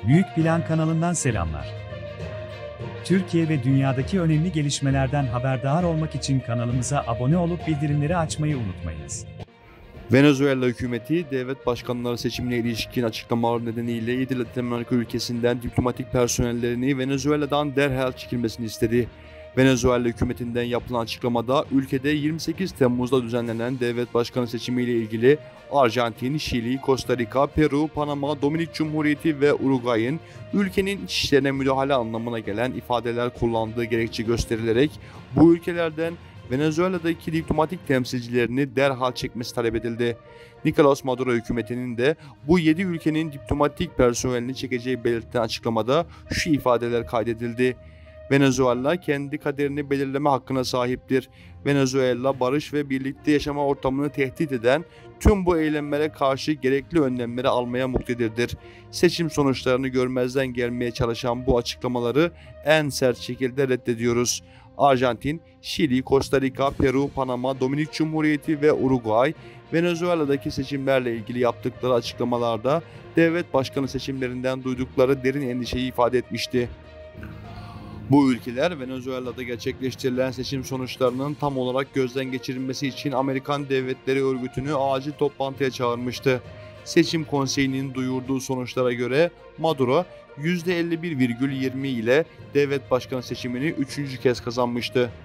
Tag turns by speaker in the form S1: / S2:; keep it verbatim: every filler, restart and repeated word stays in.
S1: Büyük Plan kanalından selamlar. Türkiye ve dünyadaki önemli gelişmelerden haberdar olmak için kanalımıza abone olup bildirimleri açmayı unutmayınız.
S2: Venezuela hükümeti, devlet başkanları seçimine ilişkin açıklamalar nedeniyle yedi Latin Amerika ülkesinden diplomatik personellerini Venezuela'dan derhal çekilmesini istedi. Venezuela hükümetinden yapılan açıklamada ülkede yirmi sekiz Temmuz'da düzenlenen devlet başkanı seçimiyle ilgili Arjantin, Şili, Costa Rica, Peru, Panama, Dominik Cumhuriyeti ve Uruguay'ın ülkenin iç işlerine müdahale anlamına gelen ifadeler kullandığı gerekçe gösterilerek bu ülkelerden Venezuela'daki diplomatik temsilcilerini derhal çekmesi talep edildi. Nicolas Maduro hükümetinin de bu yedi ülkenin diplomatik personelini çekeceği belirtilen açıklamada şu ifadeler kaydedildi. Venezuela kendi kaderini belirleme hakkına sahiptir. Venezuela barış ve birlikte yaşama ortamını tehdit eden tüm bu eylemlere karşı gerekli önlemleri almaya muktedirdir. Seçim sonuçlarını görmezden gelmeye çalışan bu açıklamaları en sert şekilde reddediyoruz. Arjantin, Şili, Costa Rica, Peru, Panama, Dominik Cumhuriyeti ve Uruguay, Venezuela'daki seçimlerle ilgili yaptıkları açıklamalarda devlet başkanı seçimlerinden duydukları derin endişeyi ifade etmişti. Bu ülkeler Venezuela'da gerçekleştirilen seçim sonuçlarının tam olarak gözden geçirilmesi için Amerikan Devletleri Örgütü'nü acil toplantıya çağırmıştı. Seçim Konseyi'nin duyurduğu sonuçlara göre Maduro yüzde elli bir virgül yirmi ile devlet başkanı seçimini üçüncü kez kazanmıştı.